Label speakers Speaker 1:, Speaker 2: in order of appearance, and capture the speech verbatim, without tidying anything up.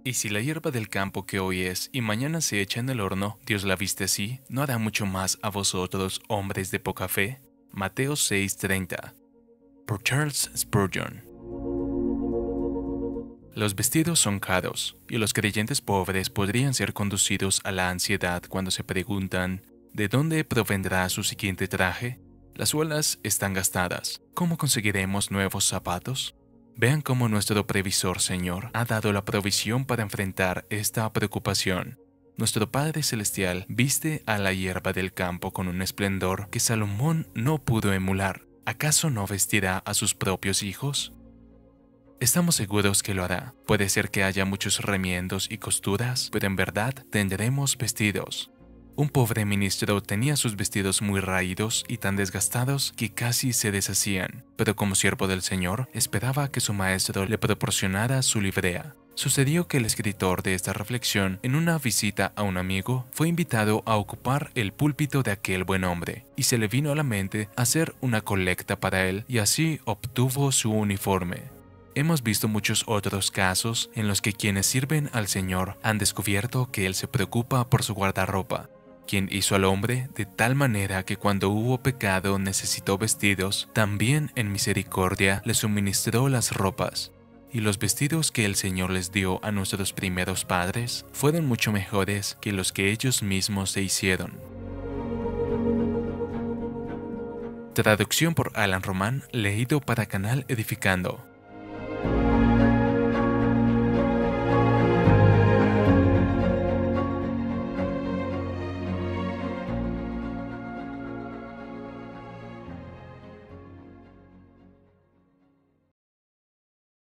Speaker 1: Y si la hierba del campo que hoy es y mañana se echa en el horno, Dios la viste así, ¿no hará mucho más a vosotros, hombres de poca fe? Mateo seis treinta. Por Charles Spurgeon. Los vestidos son caros, y los creyentes pobres podrían ser conducidos a la ansiedad cuando se preguntan ¿de dónde provendrá su siguiente traje? Las suelas están gastadas. ¿Cómo conseguiremos nuevos zapatos? Vean cómo nuestro previsor Señor ha dado la provisión para enfrentar esta preocupación. Nuestro Padre Celestial viste a la hierba del campo con un esplendor que Salomón no pudo emular. ¿Acaso no vestirá a sus propios hijos? Estamos seguros que lo hará. Puede ser que haya muchos remiendos y costuras, pero en verdad tendremos vestidos. Un pobre ministro tenía sus vestidos muy raídos y tan desgastados que casi se deshacían, pero como siervo del Señor, esperaba que su maestro le proporcionara su librea. Sucedió que el escritor de esta reflexión, en una visita a un amigo, fue invitado a ocupar el púlpito de aquel buen hombre, y se le vino a la mente hacer una colecta para él, y así obtuvo su uniforme. Hemos visto muchos otros casos en los que quienes sirven al Señor han descubierto que Él se preocupa por su guardarropa, quien hizo al hombre de tal manera que cuando hubo pecado necesitó vestidos, también en misericordia le suministró las ropas. Y los vestidos que el Señor les dio a nuestros primeros padres fueron mucho mejores que los que ellos mismos se hicieron. Traducción por Alan Román, leído para Canal Edificando.